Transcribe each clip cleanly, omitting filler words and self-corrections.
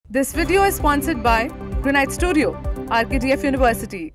This video is sponsored by Granite Studio, RKTF University.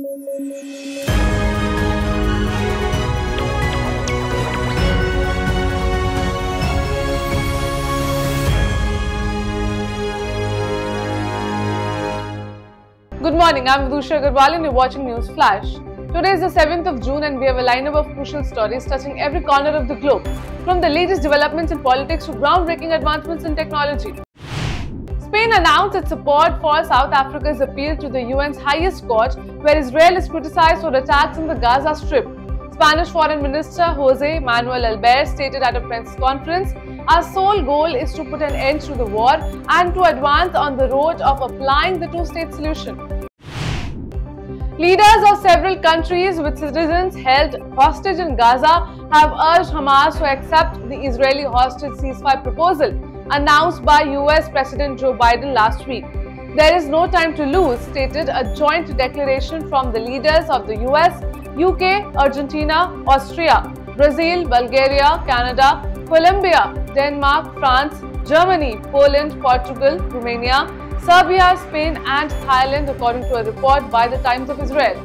Good morning, I'm Vidusha Agarwal and you're watching News Flash. Today is the 7th of June and we have a lineup of crucial stories touching every corner of the globe, from the latest developments in politics to groundbreaking advancements in technology. Spain announced its support for South Africa's appeal to the UN's highest court, where Israel is criticized for attacks in the Gaza Strip. Spanish Foreign Minister Jose Manuel Albert stated at a press conference, "Our sole goal is to put an end to the war and to advance on the road of applying the two-state solution." Leaders of several countries with citizens held hostage in Gaza have urged Hamas to accept the Israeli hostage ceasefire proposal announced by US President Joe Biden last week. "There is no time to lose," stated a joint declaration from the leaders of the US, UK, Argentina, Austria, Brazil, Bulgaria, Canada, Colombia, Denmark, France, Germany, Poland, Portugal, Romania, Serbia, Spain and Thailand, according to a report by the Times of Israel.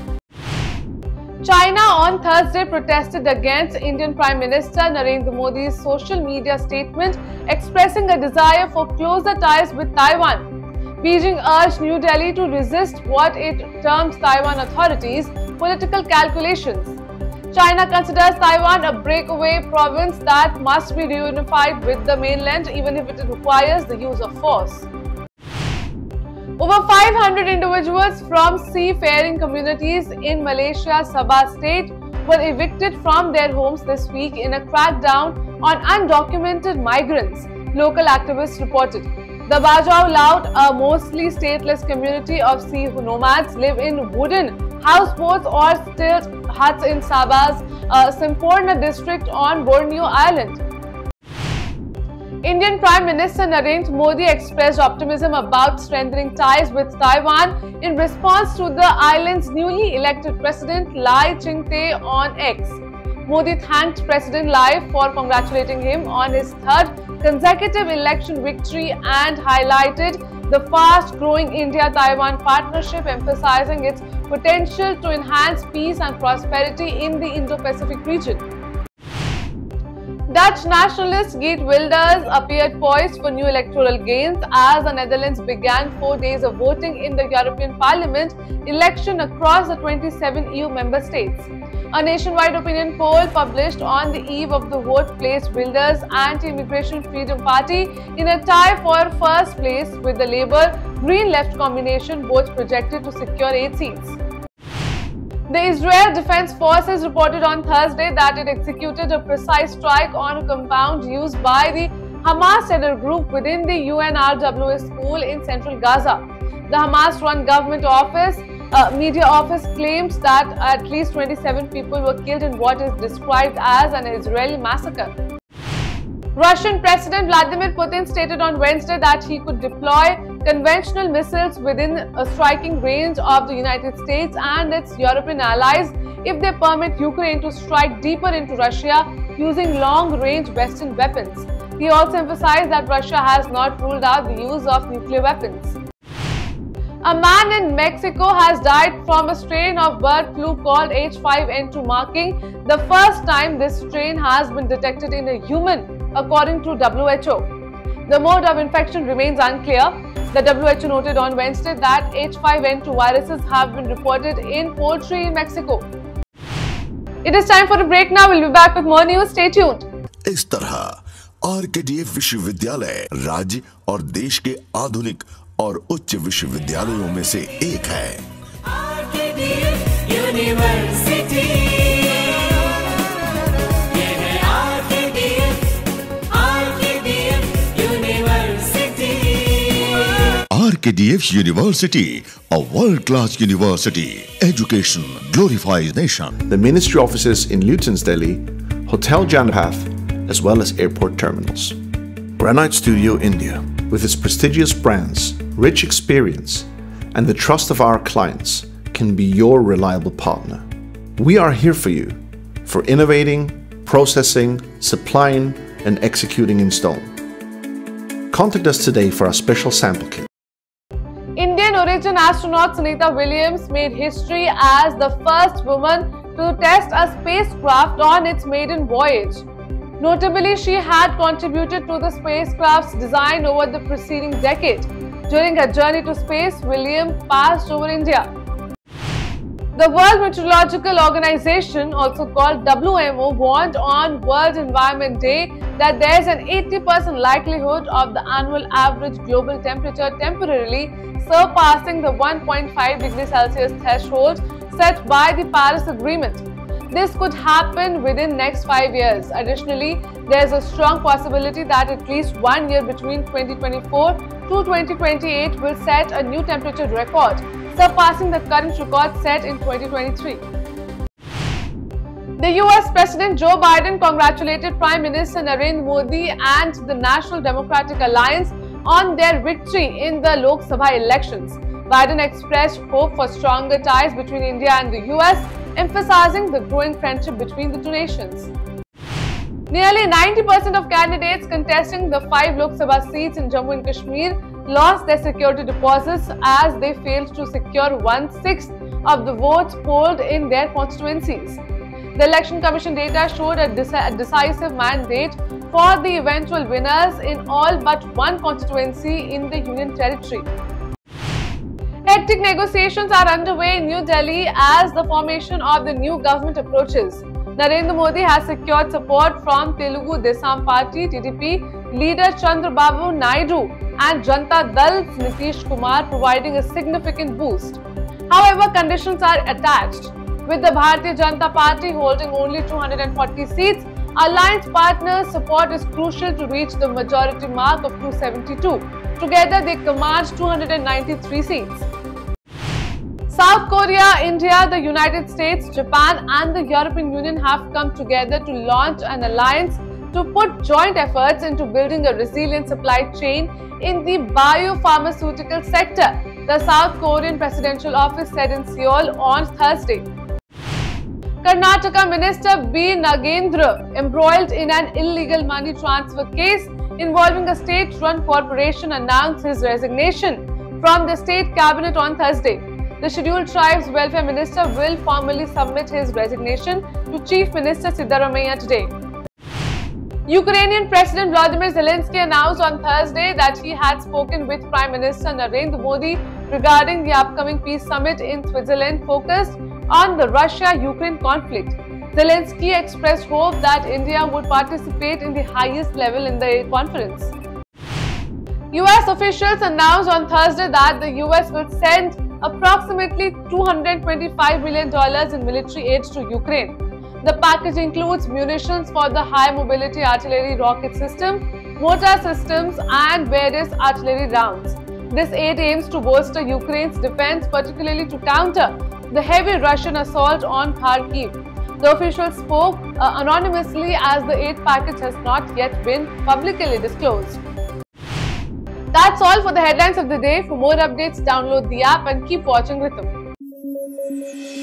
China on Thursday protested against Indian Prime Minister Narendra Modi's social media statement expressing a desire for closer ties with Taiwan. Beijing urged New Delhi to resist what it terms Taiwan authorities' political calculations. China considers Taiwan a breakaway province that must be reunified with the mainland even if it requires the use of force. Over 500 individuals from seafaring communities in Malaysia's Sabah state were evicted from their homes this week in a crackdown on undocumented migrants, local activists reported. The Bajau Laut, a mostly stateless community of sea nomads, live in wooden houseboats or stilt huts in Sabah's Semporna district on Borneo Island. Indian Prime Minister Narendra Modi expressed optimism about strengthening ties with Taiwan in response to the island's newly elected president Lai Ching-te on X. Modi thanked President Lai for congratulating him on his third consecutive election victory and highlighted the fast-growing India-Taiwan partnership, emphasizing its potential to enhance peace and prosperity in the Indo-Pacific region. Dutch nationalist Geert Wilders appeared poised for new electoral gains as the Netherlands began 4 days of voting in the European Parliament election across the 27 EU member states. A nationwide opinion poll published on the eve of the vote placed Wilders' Anti-Immigration Freedom Party in a tie for first place with the Labour-Green Left combination, both projected to secure 8 seats. The Israel Defense Forces reported on Thursday that it executed a precise strike on a compound used by the Hamas terror group within the UNRWA school in central Gaza. The Hamas-run government media office claims that at least 27 people were killed in what is described as an Israeli massacre. Russian President Vladimir Putin stated on Wednesday that he could deploy conventional missiles within a striking range of the United States and its European allies if they permit Ukraine to strike deeper into Russia using long-range Western weapons. He also emphasized that Russia has not ruled out the use of nuclear weapons. A man in Mexico has died from a strain of bird flu called H5N2, marking the first time this strain has been detected in a human, according to WHO. The mode of infection remains unclear. The WHO noted on Wednesday that H5N2 viruses have been reported in poultry in Mexico. It is time for a break now. We'll be back with more news. Stay tuned. इस तरह RKTF विश्वविद्यालय राज्य और देश के आधुनिक और उच्च विश्वविद्यालयों में से एक है। RKTF यूनिवर्सिटी, ये है RKTF university. RKTF University, a world-class university. Education glorifies nation. The ministry offices in Luton's Delhi, Hotel Janapath, as well as airport terminals. Granite Studio India, with its prestigious brands, rich experience, and the trust of our clients, can be your reliable partner. We are here for you, for innovating, processing, supplying, and executing in stone. contact us today for our special sample kit. Indian origin astronaut Sunita Williams made history as the first woman to test a spacecraft on its maiden voyage. Notably, she had contributed to the spacecraft's design over the preceding decade. During her journey to space, Williams passed over India. The World Meteorological Organization, also called WMO, warned on World Environment Day that there is an 80% likelihood of the annual average global temperature temporarily surpassing the 1.5 degrees Celsius threshold set by the Paris Agreement. This could happen within next 5 years. Additionally, there is a strong possibility that at least 1 year between 2024 to 2028 will set a new temperature record, surpassing the current record set in 2023. The US President Joe Biden congratulated Prime Minister Narendra Modi and the National Democratic Alliance on their victory in the Lok Sabha elections. Biden expressed hope for stronger ties between India and the US, emphasizing the growing friendship between the two nations. Nearly 90% of candidates contesting the 5 Lok Sabha seats in Jammu and Kashmir lost their security deposits as they failed to secure 1/6 of the votes polled in their constituencies. The Election Commission data showed a decisive mandate for the eventual winners in all but one constituency in the Union Territory. Hectic negotiations are underway in New Delhi as the formation of the new government approaches. Narendra Modi has secured support from Telugu Desam Party (TDP) leader Chandrababu Naidu and Janata Dal's Nitish Kumar, providing a significant boost. However, conditions are attached. With the Bharatiya Janata Party holding only 240 seats, alliance partners' support is crucial to reach the majority mark of 272. Together, they command 293 seats. South Korea, India, the United States, Japan and the European Union have come together to launch an alliance to put joint efforts into building a resilient supply chain in the biopharmaceutical sector, the South Korean Presidential Office said in Seoul on Thursday. Karnataka Minister B. Nagendra, embroiled in an illegal money transfer case involving a state-run corporation, announced his resignation from the state cabinet on Thursday. The Scheduled Tribes Welfare Minister will formally submit his resignation to Chief Minister Siddaramaiah today. Ukrainian President Volodymyr Zelensky announced on Thursday that he had spoken with Prime Minister Narendra Modi regarding the upcoming peace summit in Switzerland focused on the Russia-Ukraine conflict. Zelensky expressed hope that India would participate in the highest level in the conference. US officials announced on Thursday that the US will send approximately $225 million in military aid to Ukraine. The package includes munitions for the high mobility artillery rocket system, mortar systems and various artillery rounds. This aid aims to bolster Ukraine's defense, particularly to counter the heavy Russian assault on Kharkiv. The official spoke anonymously as the aid package has not yet been publicly disclosed. That's all for the headlines of the day. For more updates, download the app and keep watching Rhythm.